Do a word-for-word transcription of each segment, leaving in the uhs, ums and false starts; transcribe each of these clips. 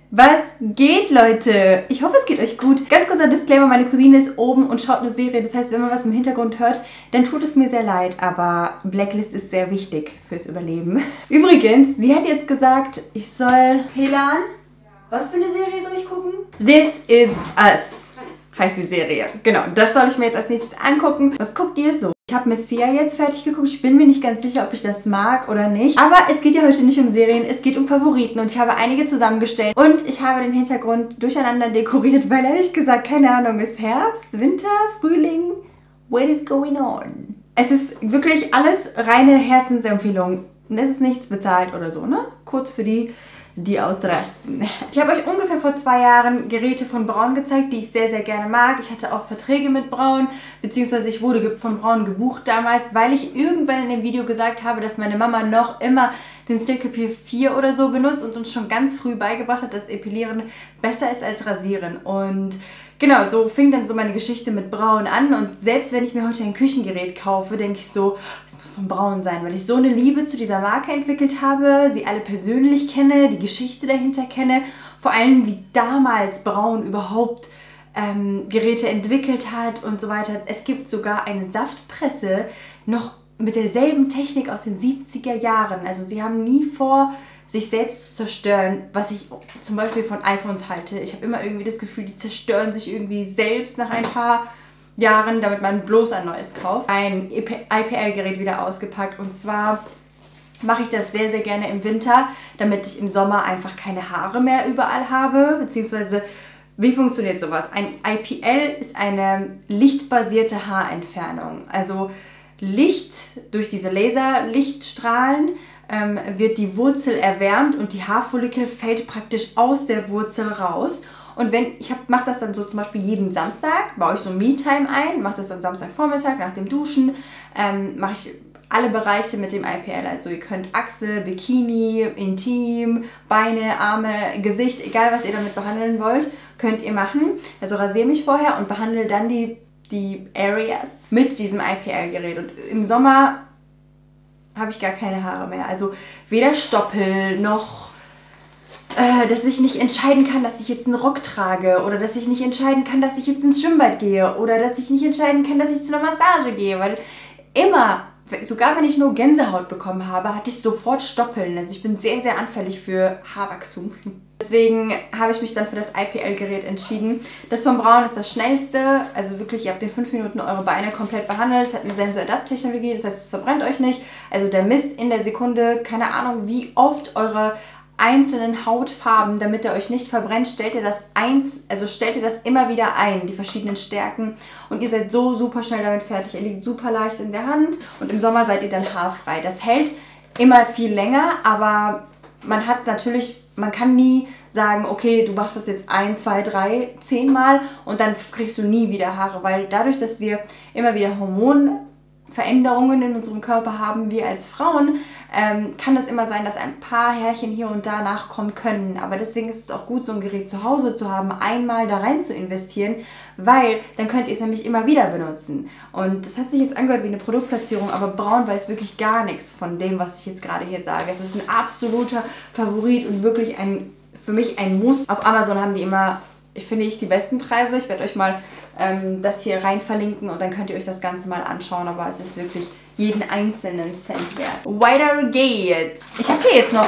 Was geht, Leute? Ich hoffe, es geht euch gut. Ganz kurzer Disclaimer, meine Cousine ist oben und schaut eine Serie. Das heißt, wenn man was im Hintergrund hört, dann tut es mir sehr leid. Aber Blacklist ist sehr wichtig fürs Überleben. Übrigens, sie hat jetzt gesagt, ich soll... Helan, was für eine Serie soll ich gucken? This Is Us heißt die Serie. Genau, das soll ich mir jetzt als nächstes angucken. Was guckt ihr so? Ich habe Messiah jetzt fertig geguckt. Ich bin mir nicht ganz sicher, ob ich das mag oder nicht. Aber es geht ja heute nicht um Serien, es geht um Favoriten. Und ich habe einige zusammengestellt. Und ich habe den Hintergrund durcheinander dekoriert, weil ehrlich gesagt, keine Ahnung, ist Herbst, Winter, Frühling, what is going on? Es ist wirklich alles reine Herzensempfehlung. Und es ist nichts bezahlt oder so, ne? Kurz für die... die ausrasten. Ich habe euch ungefähr vor zwei Jahren Geräte von Braun gezeigt, die ich sehr, sehr gerne mag. Ich hatte auch Verträge mit Braun, beziehungsweise ich wurde von Braun gebucht damals, weil ich irgendwann in dem Video gesagt habe, dass meine Mama noch immer den Silkapil vier oder so benutzt und uns schon ganz früh beigebracht hat, dass Epilieren besser ist als Rasieren. Und genau, so fing dann so meine Geschichte mit Braun an. Und selbst wenn ich mir heute ein Küchengerät kaufe, denke ich so, es muss von Braun sein, weil ich so eine Liebe zu dieser Marke entwickelt habe, sie alle persönlich kenne, die Geschichte dahinter kenne, vor allem wie damals Braun überhaupt ähm, Geräte entwickelt hat und so weiter. Es gibt sogar eine Saftpresse noch mit derselben Technik aus den siebziger Jahren. Also sie haben nie vor, sich selbst zu zerstören, was ich zum Beispiel von iPhones halte. Ich habe immer irgendwie das Gefühl, die zerstören sich irgendwie selbst nach ein paar Jahren, damit man bloß ein neues kauft. Ein I P L-Gerät wieder ausgepackt und zwar mache ich das sehr, sehr gerne im Winter, damit ich im Sommer einfach keine Haare mehr überall habe, beziehungsweise wie funktioniert sowas? Ein I P L ist eine lichtbasierte Haarentfernung, also Licht durch diese Laserlichtstrahlen ähm, wird die Wurzel erwärmt und die Haarfollikel fällt praktisch aus der Wurzel raus. Und wenn ich mache das dann so zum Beispiel jeden Samstag, baue ich so Me-Time ein, mache das dann Samstagvormittag nach dem Duschen, ähm, mache ich alle Bereiche mit dem I P L. Also ihr könnt Achsel, Bikini, Intim, Beine, Arme, Gesicht, egal was ihr damit behandeln wollt, könnt ihr machen. Also rasiere mich vorher und behandle dann die die Areas mit diesem I P L-Gerät. Und im Sommer habe ich gar keine Haare mehr. Also weder Stoppel noch, äh, dass ich nicht entscheiden kann, dass ich jetzt einen Rock trage oder dass ich nicht entscheiden kann, dass ich jetzt ins Schwimmbad gehe oder dass ich nicht entscheiden kann, dass ich zu einer Massage gehe, weil immer, sogar wenn ich nur Gänsehaut bekommen habe, hatte ich sofort Stoppeln. Also ich bin sehr, sehr anfällig für Haarwachstum. Deswegen habe ich mich dann für das I P L-Gerät entschieden. Das von Braun ist das schnellste. Also wirklich, ihr habt in fünf Minuten eure Beine komplett behandelt. Es hat eine Sensor-Adapt-Technologie, das heißt, es verbrennt euch nicht. Also der misst in der Sekunde, keine Ahnung, wie oft eure einzelnen Hautfarben, damit er euch nicht verbrennt, stellt ihr das eins, also stellt ihr das immer wieder ein, die verschiedenen Stärken. Und ihr seid so super schnell damit fertig. Er liegt super leicht in der Hand und im Sommer seid ihr dann haarfrei. Das hält immer viel länger, aber man hat natürlich, man kann nie sagen, okay, du machst das jetzt ein, zwei, drei, zehn Mal und dann kriegst du nie wieder Haare, weil dadurch, dass wir immer wieder Hormonveränderungen in unserem Körper haben, wir als Frauen, ähm, kann es immer sein, dass ein paar Härchen hier und da nachkommen können. Aber deswegen ist es auch gut, so ein Gerät zu Hause zu haben, einmal da rein zu investieren, weil dann könnt ihr es nämlich immer wieder benutzen. Und das hat sich jetzt angehört wie eine Produktplatzierung, aber Braun weiß wirklich gar nichts von dem, was ich jetzt gerade hier sage. Es ist ein absoluter Favorit und wirklich ein, für mich ein Muss. Auf Amazon haben die immer, ich finde ich, die besten Preise. Ich werde euch mal ähm, das hier rein verlinken und dann könnt ihr euch das Ganze mal anschauen, aber es ist wirklich jeden einzelnen Cent wert. Weiter geht's. Ich habe hier jetzt noch,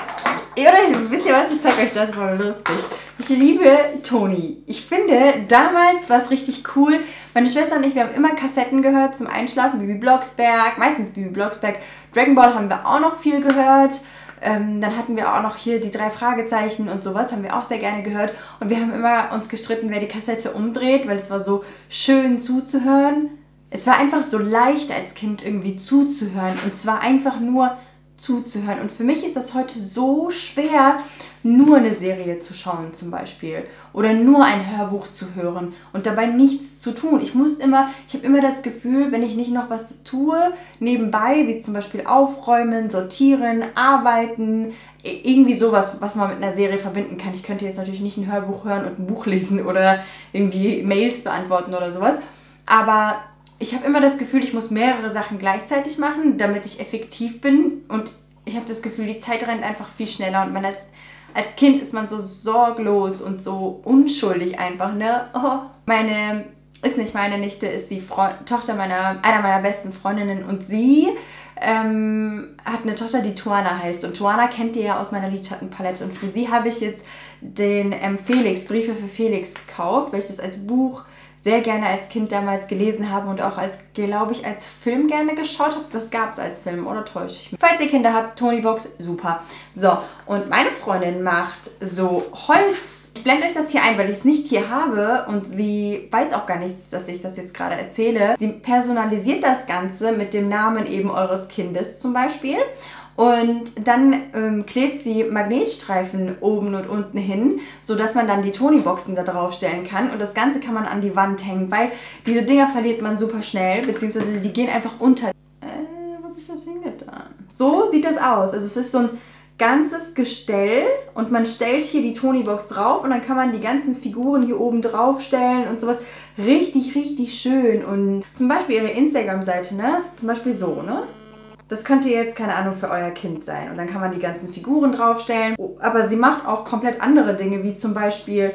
oder wisst ihr was, ich zeige euch das mal lustig. Ich liebe Toni. Ich finde, damals war es richtig cool. Meine Schwester und ich, wir haben immer Kassetten gehört zum Einschlafen. Bibi Blocksberg, meistens Bibi Blocksberg. Dragon Ball haben wir auch noch viel gehört. Ähm, dann hatten wir auch noch hier die drei Fragezeichen und sowas, haben wir auch sehr gerne gehört. Und wir haben immer uns gestritten, wer die Kassette umdreht, weil es war so schön zuzuhören. Es war einfach so leicht als Kind irgendwie zuzuhören und zwar einfach nur zuzuhören. Und für mich ist das heute so schwer, nur eine Serie zu schauen zum Beispiel oder nur ein Hörbuch zu hören und dabei nichts zu tun. Ich muss immer, ich habe immer das Gefühl, wenn ich nicht noch was tue, nebenbei, wie zum Beispiel aufräumen, sortieren, arbeiten, irgendwie sowas, was man mit einer Serie verbinden kann. Ich könnte jetzt natürlich nicht ein Hörbuch hören und ein Buch lesen oder irgendwie Mails beantworten oder sowas, aber ich habe immer das Gefühl, ich muss mehrere Sachen gleichzeitig machen, damit ich effektiv bin und ich habe das Gefühl, die Zeit rennt einfach viel schneller und man hat als Kind ist man so sorglos und so unschuldig einfach, ne? Oh, meine, ist nicht meine Nichte, ist die Freund Tochter meiner, einer meiner besten Freundinnen und sie ähm, hat eine Tochter, die Tuana heißt. Und Tuana kennt ihr ja aus meiner Lidschattenpalette. Und für sie habe ich jetzt den ähm, Felix, Briefe für Felix gekauft, weil ich das als Buch sehr gerne als Kind damals gelesen habe und auch als, glaube ich, als Film gerne geschaut habe. Das gab es als Film, oder täusche ich mich? Falls ihr Kinder habt, Tonybox, super. So, und meine Freundin macht so Holz. Ich blende euch das hier ein, weil ich es nicht hier habe und sie weiß auch gar nichts, dass ich das jetzt gerade erzähle. Sie personalisiert das Ganze mit dem Namen eben eures Kindes zum Beispiel. Und dann ähm, klebt sie Magnetstreifen oben und unten hin, sodass man dann die Tonyboxen da drauf stellen kann. Und das Ganze kann man an die Wand hängen, weil diese Dinger verliert man super schnell, beziehungsweise die gehen einfach unter. Äh, wo habe ich das hingetan? So sieht das aus. Also es ist so ein ganzes Gestell und man stellt hier die Tonybox drauf und dann kann man die ganzen Figuren hier oben drauf stellen und sowas. Richtig, richtig schön. Und zum Beispiel ihre Instagram-Seite, ne? Zum Beispiel so, ne? Das könnte jetzt, keine Ahnung, für euer Kind sein. Und dann kann man die ganzen Figuren draufstellen. Aber sie macht auch komplett andere Dinge, wie zum Beispiel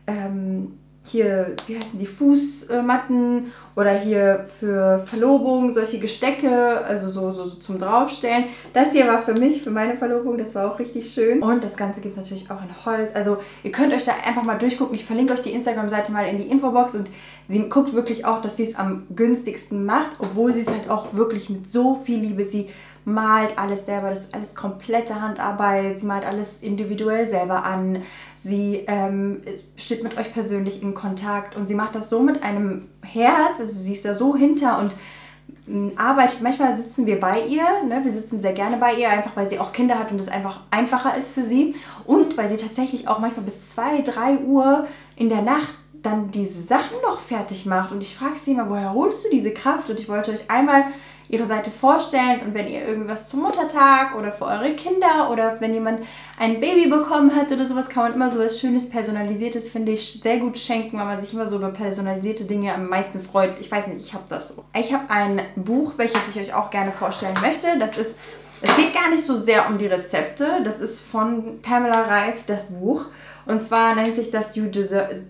ähm, hier, wie heißen die, Fußmatten oder hier für Verlobung, solche Gestecke, also so, so, so zum Draufstellen. Das hier war für mich, für meine Verlobung, das war auch richtig schön. Und das Ganze gibt es natürlich auch in Holz. Also ihr könnt euch da einfach mal durchgucken. Ich verlinke euch die Instagram-Seite mal in die Infobox und sie guckt wirklich auch, dass sie es am günstigsten macht, obwohl sie es halt auch wirklich mit so viel Liebe, sie malt alles selber, das ist alles komplette Handarbeit, sie malt alles individuell selber an, sie ähm, steht mit euch persönlich in Kontakt und sie macht das so mit einem Herz, also sie ist da so hinter und ähm, arbeitet, manchmal sitzen wir bei ihr, ne? Wir sitzen sehr gerne bei ihr, einfach weil sie auch Kinder hat und es einfach einfacher ist für sie und weil sie tatsächlich auch manchmal bis zwei, drei Uhr in der Nacht dann diese Sachen noch fertig macht und ich frage sie immer, woher holst du diese Kraft? Und ich wollte euch einmal ihre Seite vorstellen und wenn ihr irgendwas zum Muttertag oder für eure Kinder oder wenn jemand ein Baby bekommen hat oder sowas, kann man immer so was Schönes, Personalisiertes, finde ich, sehr gut schenken, weil man sich immer so über personalisierte Dinge am meisten freut. Ich weiß nicht, ich habe das so. Ich habe ein Buch, welches ich euch auch gerne vorstellen möchte. Das ist, es geht gar nicht so sehr um die Rezepte. Das ist von Pamela Reif, das Buch. Und zwar nennt sich das You Deserve,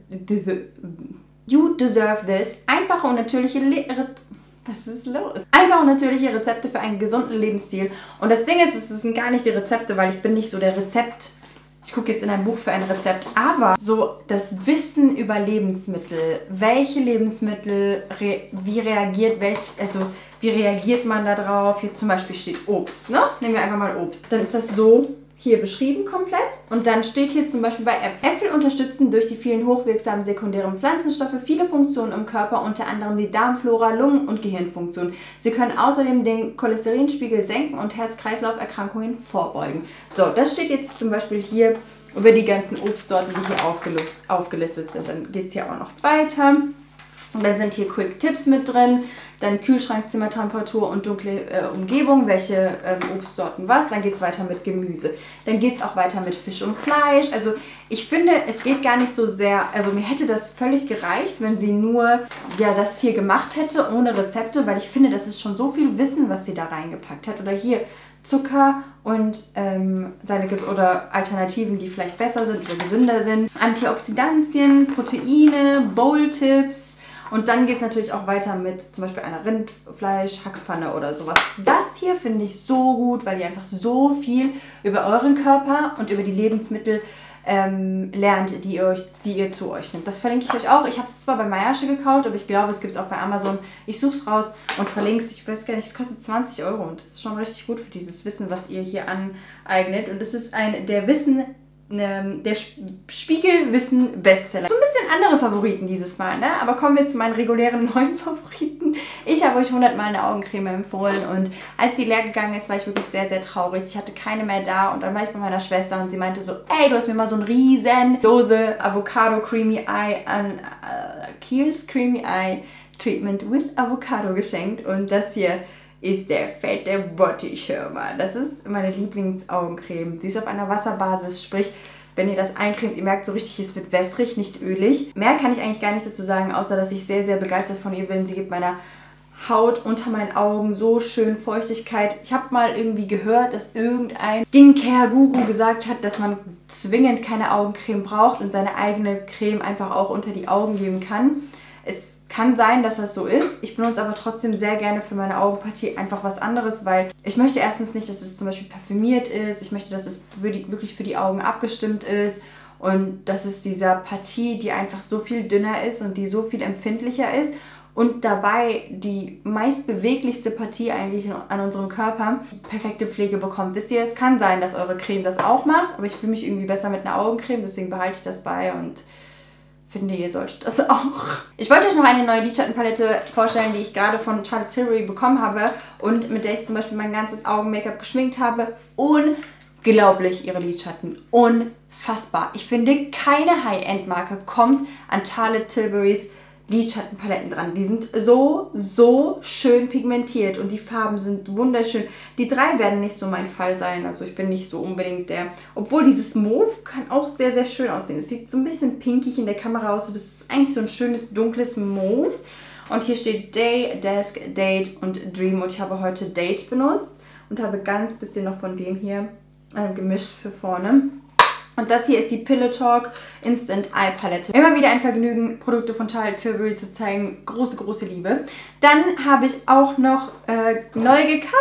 you deserve This. Einfache und natürliche Le Was ist los? Einfach und natürliche Rezepte für einen gesunden Lebensstil. Und das Ding ist, es sind gar nicht die Rezepte, weil ich bin nicht so der Rezept. Ich gucke jetzt in ein Buch für ein Rezept. Aber so das Wissen über Lebensmittel. Welche Lebensmittel, re wie reagiert welch, also wie reagiert man da drauf? Hier zum Beispiel steht Obst, ne? Nehmen wir einfach mal Obst. Dann ist das so hier beschrieben komplett. Und dann steht hier zum Beispiel bei Äpfel. Äpfel unterstützen durch die vielen hochwirksamen sekundären Pflanzenstoffe viele Funktionen im Körper, unter anderem die Darmflora, Lungen- und Gehirnfunktion. Sie können außerdem den Cholesterinspiegel senken und Herz-Kreislauf-Erkrankungen vorbeugen. So, das steht jetzt zum Beispiel hier über die ganzen Obstsorten, die hier aufgelistet sind. Dann geht es hier auch noch weiter. Und dann sind hier Quick Tipps mit drin, dann Kühlschrank, Zimmertemperatur und dunkle äh, Umgebung, welche ähm, Obstsorten was. Dann geht es weiter mit Gemüse. Dann geht es auch weiter mit Fisch und Fleisch. Also ich finde, es geht gar nicht so sehr, also mir hätte das völlig gereicht, wenn sie nur ja das hier gemacht hätte, ohne Rezepte, weil ich finde, das ist schon so viel Wissen, was sie da reingepackt hat. Oder hier Zucker und ähm, seine Ges oder Alternativen, die vielleicht besser sind oder gesünder sind. Antioxidantien, Proteine, Bowl-Tipps. Und dann geht es natürlich auch weiter mit zum Beispiel einer Rindfleisch-Hackpfanne oder sowas. Das hier finde ich so gut, weil ihr einfach so viel über euren Körper und über die Lebensmittel ähm, lernt, die ihr, euch, die ihr zu euch nimmt. Das verlinke ich euch auch. Ich habe es zwar bei Mayasche gekauft, aber ich glaube, es gibt es auch bei Amazon. Ich suche es raus und verlinke es. Ich weiß gar nicht, es kostet zwanzig Euro und das ist schon richtig gut für dieses Wissen, was ihr hier aneignet. Und es ist ein der Wissen... der Spiegelwissen-Bestseller. So ein bisschen andere Favoriten dieses Mal, ne? Aber kommen wir zu meinen regulären neuen Favoriten. Ich habe euch hundert Mal eine Augencreme empfohlen und als sie leer gegangen ist, war ich wirklich sehr, sehr traurig. Ich hatte keine mehr da und dann war ich bei meiner Schwester und sie meinte so, ey, du hast mir mal so eine riesen Dose Avocado Creamy Eye an uh, Kiehl's Creamy Eye Treatment with Avocado geschenkt und das hier ist der fette Bodyschirmer. Das ist meine Lieblingsaugencreme. Sie ist auf einer Wasserbasis, sprich, wenn ihr das eincremt, ihr merkt so richtig, es wird wässrig, nicht ölig. Mehr kann ich eigentlich gar nicht dazu sagen, außer dass ich sehr, sehr begeistert von ihr bin. Sie gibt meiner Haut unter meinen Augen, so schön Feuchtigkeit. Ich habe mal irgendwie gehört, dass irgendein Skincare-Guru gesagt hat, dass man zwingend keine Augencreme braucht und seine eigene Creme einfach auch unter die Augen geben kann. Es kann sein, dass das so ist. Ich benutze aber trotzdem sehr gerne für meine Augenpartie einfach was anderes, weil ich möchte erstens nicht, dass es zum Beispiel parfümiert ist. Ich möchte, dass es für die, wirklich für die Augen abgestimmt ist. Und dass es dieser Partie, die einfach so viel dünner ist und die so viel empfindlicher ist und dabei die meist beweglichste Partie eigentlich an unserem Körper perfekte Pflege bekommt. Wisst ihr, es kann sein, dass eure Creme das auch macht, aber ich fühle mich irgendwie besser mit einer Augencreme, deswegen behalte ich das bei und finde, ihr solltet das auch. Ich wollte euch noch eine neue Lidschattenpalette vorstellen, die ich gerade von Charlotte Tilbury bekommen habe und mit der ich zum Beispiel mein ganzes Augen-Make-up geschminkt habe. Unglaublich, ihre Lidschatten. Unfassbar. Ich finde, keine High-End-Marke kommt an Charlotte Tilburys Lidschattenpaletten dran. Die sind so, so schön pigmentiert und die Farben sind wunderschön. Die drei werden nicht so mein Fall sein, also ich bin nicht so unbedingt der... Obwohl dieses Mauve kann auch sehr, sehr schön aussehen. Es sieht so ein bisschen pinkig in der Kamera aus, aber es ist eigentlich so ein schönes, dunkles Mauve. Und hier steht Day, Desk, Date und Dream und ich habe heute Date benutzt und habe ganz bisschen noch von dem hier äh, gemischt für vorne. Und das hier ist die Pillow Talk Instant Eye Palette. Immer wieder ein Vergnügen, Produkte von Charlotte Tilbury zu zeigen. Große, große Liebe. Dann habe ich auch noch äh, neu gekauft,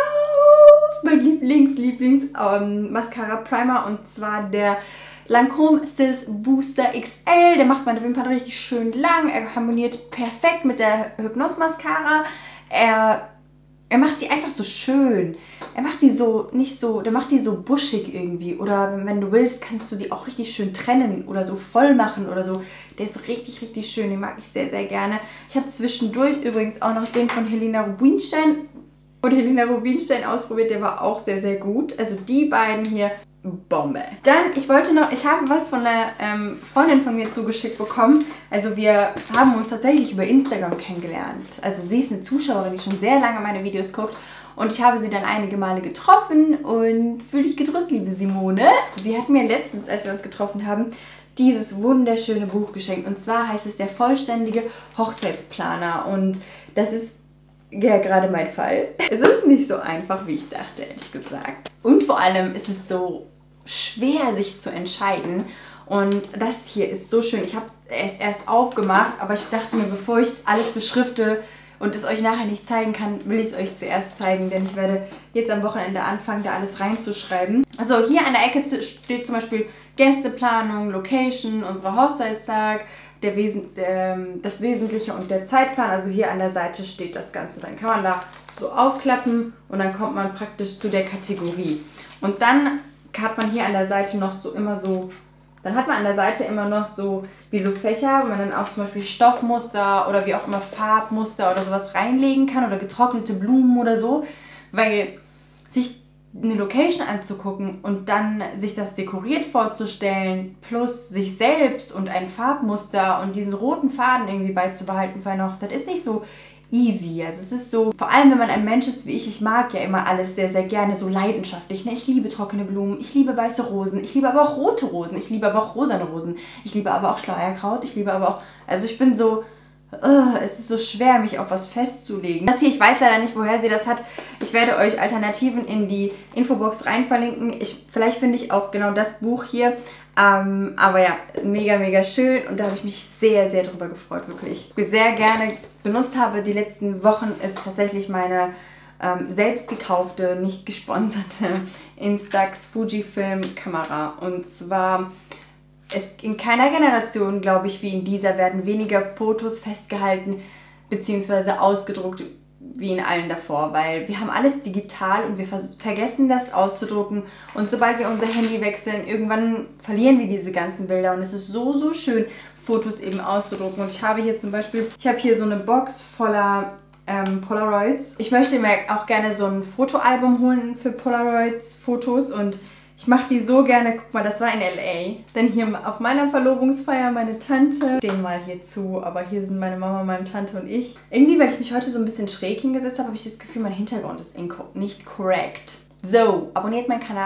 mein Lieblings, Lieblings ähm, Mascara Primer. Und zwar der Lancôme Cils Booster X L. Der macht meine Wimpern richtig schön lang. Er harmoniert perfekt mit der Hypnose Mascara. Er... Er macht die einfach so schön. Er macht die so, nicht so, der macht die so buschig irgendwie. Oder wenn du willst, kannst du die auch richtig schön trennen oder so voll machen oder so. Der ist richtig, richtig schön. Den mag ich sehr, sehr gerne. Ich habe zwischendurch übrigens auch noch den von Helena Rubinstein und Helena Rubinstein ausprobiert. Der war auch sehr, sehr gut. Also die beiden hier, Bombe. Dann, ich wollte noch, ich habe was von einer ähm, Freundin von mir zugeschickt bekommen. Also wir haben uns tatsächlich über Instagram kennengelernt. Also sie ist eine Zuschauerin, die schon sehr lange meine Videos guckt. Und ich habe sie dann einige Male getroffen und fühle dich gedrückt, liebe Simone. Sie hat mir letztens, als wir uns getroffen haben, dieses wunderschöne Buch geschenkt. Und zwar heißt es Der vollständige Hochzeitsplaner. Und das ist ja gerade mein Fall. Es ist nicht so einfach, wie ich dachte, ehrlich gesagt. Und vor allem ist es so schwer, sich zu entscheiden. Und das hier ist so schön. Ich habe es erst aufgemacht, aber ich dachte mir, bevor ich alles beschrifte und es euch nachher nicht zeigen kann, will ich es euch zuerst zeigen, denn ich werde jetzt am Wochenende anfangen, da alles reinzuschreiben. Also hier an der Ecke steht zum Beispiel Gästeplanung, Location, unser Hochzeitstag, der Wesen, der, das Wesentliche und der Zeitplan. Also hier an der Seite steht das Ganze. Dann kann man da so aufklappen und dann kommt man praktisch zu der Kategorie. Und dann hat man hier an der Seite noch so immer so, dann hat man an der Seite immer noch so wie so Fächer, wo man dann auch zum Beispiel Stoffmuster oder wie auch immer Farbmuster oder sowas reinlegen kann oder getrocknete Blumen oder so, weil sich eine Location anzugucken und dann sich das dekoriert vorzustellen, plus sich selbst und ein Farbmuster und diesen roten Faden irgendwie beizubehalten für eine Hochzeit, ist nicht so easy. Also es ist so, vor allem wenn man ein Mensch ist wie ich, ich mag ja immer alles sehr, sehr gerne, so leidenschaftlich. Ne? Ich liebe trockene Blumen, ich liebe weiße Rosen, ich liebe aber auch rote Rosen, ich liebe aber auch rosane Rosen, ich liebe aber auch Schleuerkraut, ich liebe aber auch, also ich bin so, uh, es ist so schwer, mich auf was festzulegen. Das hier, ich weiß leider nicht, woher sie das hat. Ich werde euch Alternativen in die Infobox rein verlinken. Ich, vielleicht finde ich auch genau das Buch hier. Ähm, aber ja, mega, mega schön und da habe ich mich sehr, sehr drüber gefreut, wirklich. Was ich sehr gerne benutzt habe die letzten Wochen, ist tatsächlich meine ähm, selbst gekaufte, nicht gesponserte Instax Fujifilm Kamera. Und zwar, es, in keiner Generation, glaube ich, wie in dieser, werden weniger Fotos festgehalten bzw. ausgedruckt wie in allen davor, weil wir haben alles digital und wir vergessen das auszudrucken und sobald wir unser Handy wechseln, irgendwann verlieren wir diese ganzen Bilder und es ist so, so schön, Fotos eben auszudrucken. Und ich habe hier zum Beispiel, ich habe hier so eine Box voller ähm, Polaroids. Ich möchte mir auch gerne so ein Fotoalbum holen für Polaroids-Fotos und ich mache die so gerne. Guck mal, das war in L A. Denn hier auf meiner Verlobungsfeier meine Tante, den mal hier zu, aber hier sind meine Mama, meine Tante und ich. Irgendwie, weil ich mich heute so ein bisschen schräg hingesetzt habe, habe ich das Gefühl, mein Hintergrund ist nicht korrekt. So, abonniert meinen Kanal,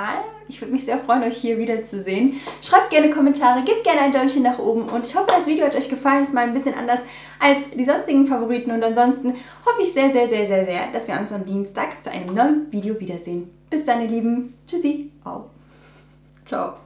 Ich würde mich sehr freuen, euch hier wiederzusehen. Schreibt gerne Kommentare, gebt gerne ein Däumchen nach oben und ich hoffe, das Video hat euch gefallen. Es ist mal ein bisschen anders als die sonstigen Favoriten und ansonsten hoffe ich sehr, sehr, sehr, sehr, sehr, dass wir uns am Dienstag zu einem neuen Video wiedersehen. Bis dann, ihr Lieben. Tschüssi. Au. Ciao.